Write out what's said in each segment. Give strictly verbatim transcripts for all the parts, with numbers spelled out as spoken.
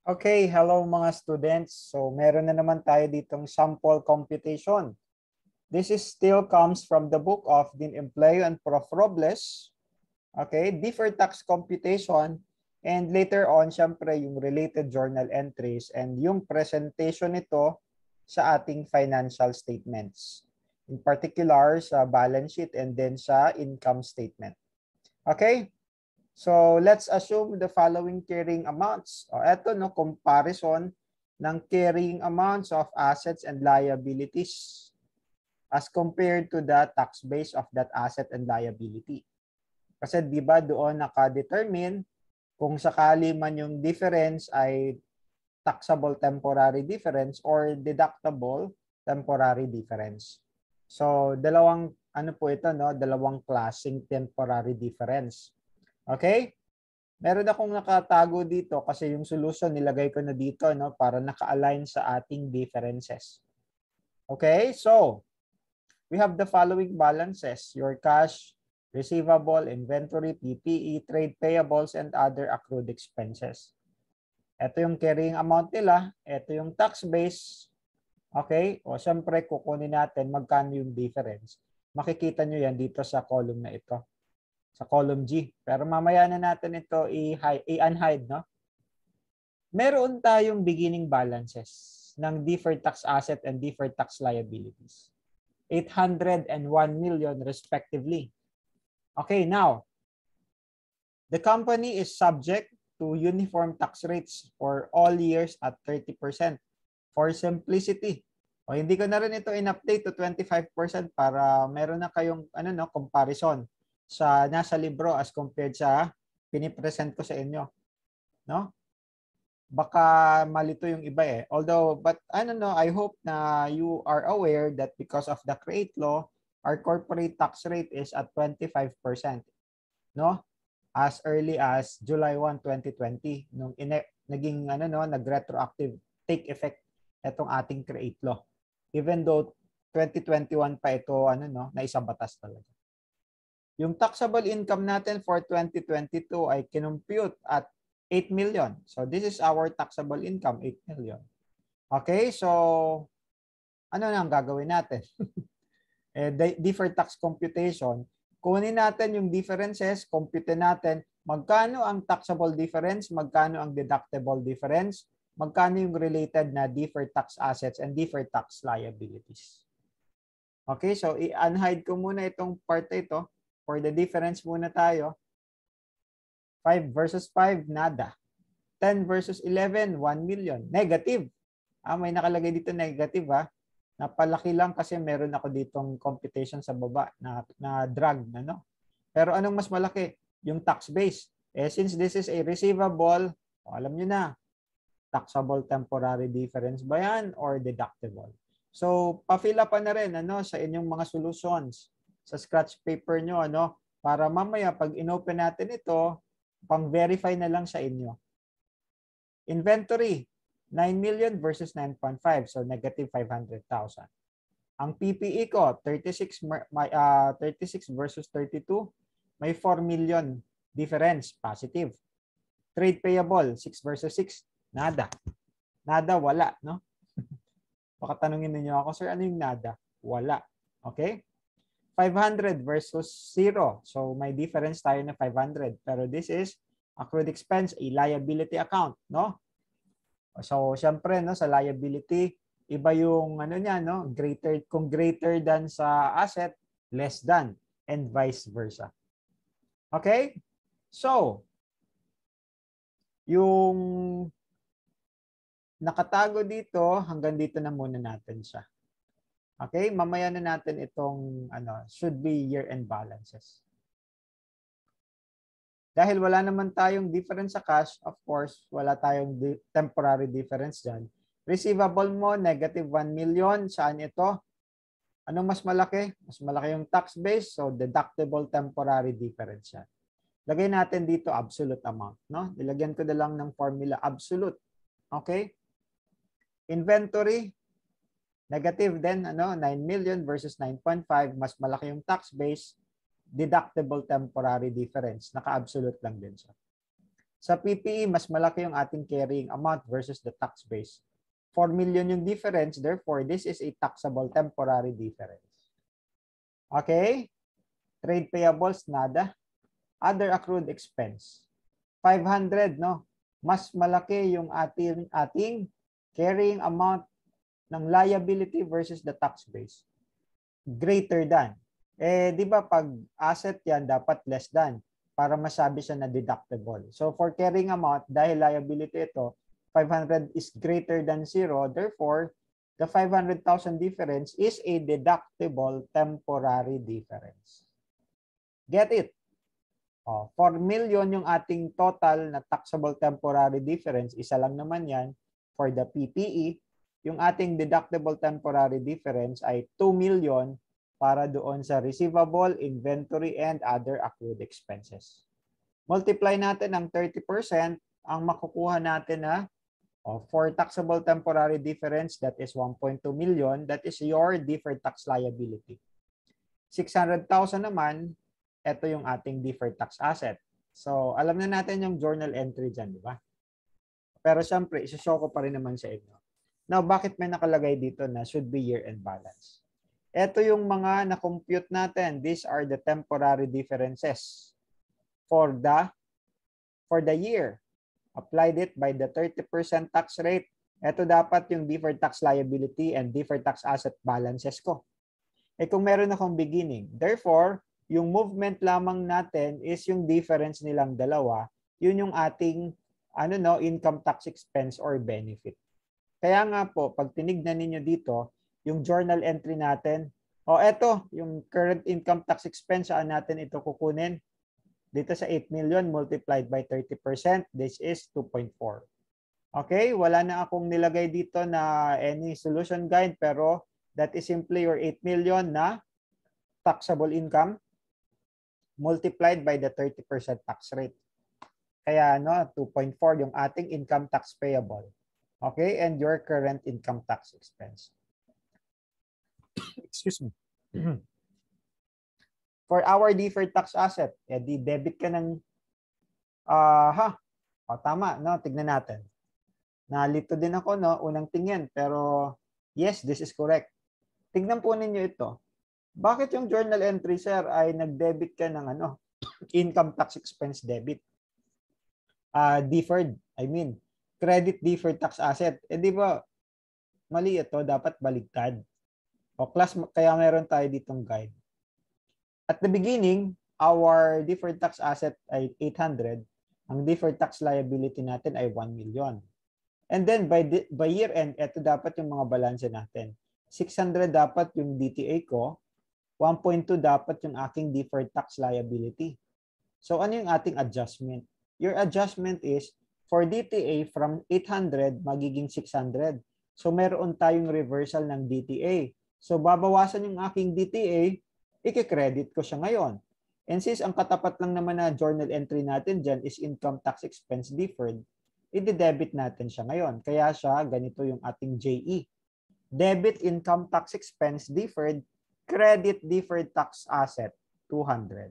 Okay, hello mga students. So meron na naman tayo ditong sample computation. This is still comes from the book of Dean Empleo and Prof Robles. Okay, deferred tax computation, and later on syempre yung related journal entries and yung presentation nito sa ating financial statements. In particular sa balance sheet and then sa income statement. Okay? So, let's assume the following carrying amounts. O, eto, no, comparison ng carrying amounts of assets and liabilities as compared to the tax base of that asset and liability. Kasi di ba doon naka-determine kung sakali man yung difference ay taxable temporary difference or deductible temporary difference. So, dalawang ano po ito, no? Dalawang klaseng temporary difference. Okay? Meron akong nakatago dito kasi yung solution nilagay ko na dito, no, para naka-align sa ating differences. Okay? So, we have the following balances: your cash, receivable, inventory, P P E, trade payables, and other accrued expenses. Ito yung carrying amount nila. Ito yung tax base. Okay? O, syempre, kukunin natin magkano yung difference. Makikita nyo yan dito sa column na ito. Sa column G. Pero mamaya na natin ito i-unhide, no? Meron tayong beginning balances ng deferred tax asset and deferred tax liabilities. eight hundred and one million respectively. Okay, now, the company is subject to uniform tax rates for all years at thirty percent. For simplicity, o hindi ko na rin ito in-update to twenty-five percent para meron na kayong ano, no, comparison sa nasa libro as compared sa pinipresent ko sa inyo, no? Baka malito yung iba eh. Although, but I don't know, I hope na you are aware that because of the CREATE law, our corporate tax rate is at twenty-five percent, no? As early as July first, twenty twenty, nung ine naging ano, no, nag-retroactive take effect itong ating CREATE law. Even though twenty twenty-one pa ito ano, no, na isang batas talaga. Yung taxable income natin for twenty twenty-two ay kinumpute at eight million. So this is our taxable income, eight million. Okay, so ano na ang gagawin natin? eh, deferred tax computation. Kunin natin yung differences, compute natin magkano ang taxable difference, magkano ang deductible difference, magkano yung related na deferred tax assets and deferred tax liabilities. Okay, so i-unhide ko muna itong part ito. For the difference muna tayo. five versus five, nada. ten versus eleven, one million. Negative. Ah, may nakalagay dito negative ha. Napalaki lang kasi meron ako ditong computation sa baba na, na drag. Ano? Pero anong mas malaki? Yung tax base. Eh, since this is a receivable, oh, alam nyo na, taxable temporary difference ba yan or deductible? So, pa-fill up na rin ano, sa inyong mga solutions. Sa scratch paper nyo, ano, para mamaya pag inopen natin ito, pang-verify na lang sa inyo. Inventory, nine million versus nine point five, so negative five hundred thousand. Ang P P E ko, thirty-six, uh, thirty-six versus thirty-two, may four million difference, positive. Trade payable, six versus six, nada. Nada, wala, no? Baka tanungin niyo ako, sir, ano yung nada? Wala. Okay? five hundred versus zero. So, may difference tayo na five hundred. Pero this is accrued expense, a liability account, no? So, syempre, no, sa liability, iba yung, ano niya, no? Greater, kung greater than sa asset, less than, and vice versa. Okay? So, yung nakatago dito, hanggang dito na muna natin siya. Okay, mamaya na natin itong ano, should be year-end balances. Dahil wala naman tayong difference sa cash, of course, wala tayong di temporary difference dyan. Receivable mo, negative one million. Saan ito? Anong mas malaki? Mas malaki yung tax base, so deductible temporary difference yan. Lagay natin dito absolute amount. No? Nilagyan ko na lang ng formula absolute. Okay? Inventory, negative din, ano, nine million versus nine point five, mas malaki yung tax base, deductible temporary difference, naka-absolute lang din siya. Sa P P E, mas malaki yung ating carrying amount versus the tax base. four million yung difference, therefore, this is a taxable temporary difference. Okay? Trade payables, nada. Other accrued expense. five hundred, no? Mas malaki yung ating, ating carrying amount ng liability versus the tax base. Greater than. Eh, di ba pag asset yan, dapat less than para masabi siya na deductible. So, for carrying amount, dahil liability ito, five hundred is greater than zero. Therefore, the five hundred thousand difference is a deductible temporary difference. Get it? Oh, four million yung ating total na taxable temporary difference. Isa lang naman yan for the P P E. Yung ating deductible temporary difference ay two million para doon sa receivable, inventory, and other accrued expenses. Multiply natin ng thirty percent, ang makukuha natin na oh, for taxable temporary difference, that is one point two million. That is your deferred tax liability. six hundred thousand naman, ito yung ating deferred tax asset. So, alam na natin yung journal entry dyan, di ba? Pero syempre, isa-show ko pa rin naman sa inyo. Now, bakit may nakalagay dito na should be year-end balance? Ito yung mga na-compute natin. These are the temporary differences for the, for the year. Applied it by the thirty percent tax rate. Ito dapat yung deferred tax liability and deferred tax asset balances ko. Eh kung meron akong beginning. Therefore, yung movement lamang natin is yung difference nilang dalawa. Yun yung ating ano no, income tax expense or benefit. Kaya nga po, pag tinignan ninyo dito, yung journal entry natin, o oh, eto, yung current income tax expense, saan natin ito kukunin? Dito sa eight million multiplied by thirty percent, this is two point four. Okay, wala na akong nilagay dito na any solution guide, pero that is simply your eight million na taxable income multiplied by the thirty percent tax rate. Kaya no, two point four yung ating income tax payable. Okay, and your current income tax expense. Excuse me. For our deferred tax asset, eh, di debit ka ng uh, ha, o, tama, no? Tignan natin. Nalito din ako, no? Unang tingin, pero yes, this is correct. Tignan po ninyo ito. Bakit yung journal entry, sir, ay nag-debit ka ng ano, income tax expense debit? Uh, deferred, I mean, credit deferred tax asset. Eh di ba, mali ito, dapat baligtad. O class, kaya meron tayo ditong guide. At the beginning, our deferred tax asset ay eight hundred. Ang deferred tax liability natin ay one million. And then by, the, by year end, ito dapat yung mga balanse natin. six hundred dapat yung D T A ko. one point two dapat yung aking deferred tax liability. So ano yung ating adjustment? Your adjustment is for D T A from eight hundred magiging six hundred. So meron tayong reversal ng D T A. So babawasan yung aking D T A, i-credit ko siya ngayon. And since ang katapat lang naman na journal entry natin dyan is income tax expense deferred, i-debit natin siya ngayon. Kaya siya, ganito yung ating J E. Debit income tax expense deferred, credit deferred tax asset, two hundred.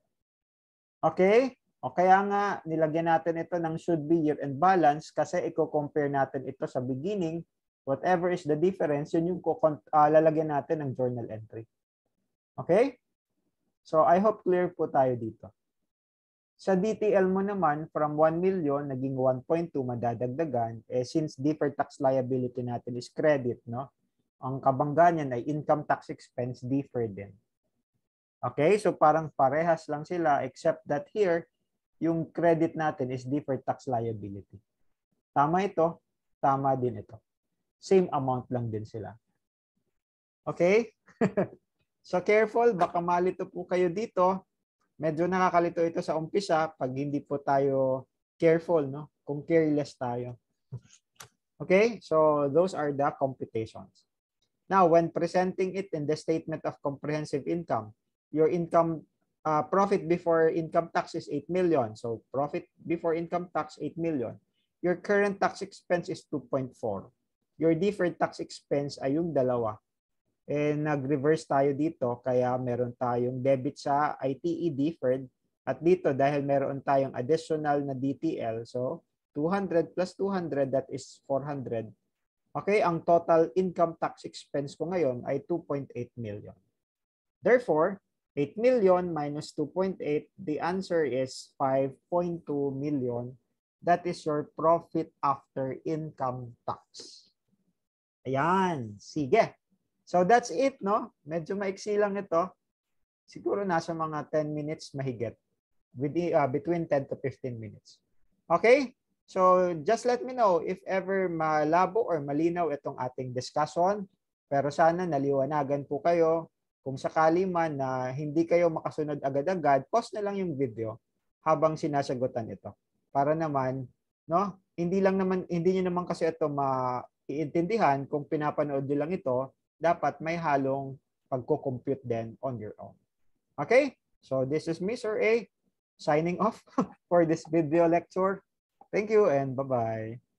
Okay? O kaya nga, nilagyan natin ito ng should be year-end balance kasi i-compare natin ito sa beginning. Whatever is the difference, yun yung uh, lalagyan natin ng journal entry. Okay? So, I hope clear po tayo dito. Sa D T L mo naman, from one million, naging one point two, madadagdagan. Eh, since deferred tax liability natin is credit, no? Ang kabangga niyan ay income tax expense deferred din. Okay? So, parang parehas lang sila except that here, yung credit natin is deferred tax liability. Tama ito, tama din ito. Same amount lang din sila. Okay? So careful, baka malito po kayo dito. Medyo nakakalito ito sa umpisa pag hindi po tayo careful, no? Kung careless tayo. Okay? So those are the computations. Now, when presenting it in the statement of comprehensive income, your income uh, profit before income tax is eight million. So profit before income tax eight million. Your current tax expense is two point four. Your deferred tax expense ay yung dalawa. Eh, nag-reverse tayo dito, kaya meron tayong debit sa I T E deferred At dito, dahil meron tayong additional na D T L, so two hundred plus two hundred, that is four hundred. Okay, ang total income tax expense ko ngayon ay two point eight million. Therefore, eight million minus two point eight, the answer is five point two million. That is your profit after income tax. Ayan, sige. So that's it, no? Medyo maiksi lang ito. Siguro nasa mga ten minutes mahigit. With, uh, between ten to fifteen minutes. Okay? So just let me know if ever malabo or malinaw itong ating discussion. Pero sana naliwanagan po kayo. Kung sakali man na hindi kayo makasunod agad-agad, pause na lang yung video habang sinasagutan ito. Para naman, no? Hindi lang naman hindi niyo naman kasi ito maiintindihan kung pinapanood niyo lang ito, dapat may halong pagko-compute din on your own. Okay? So this is me, Sir A, signing off for this video lecture. Thank you and bye-bye.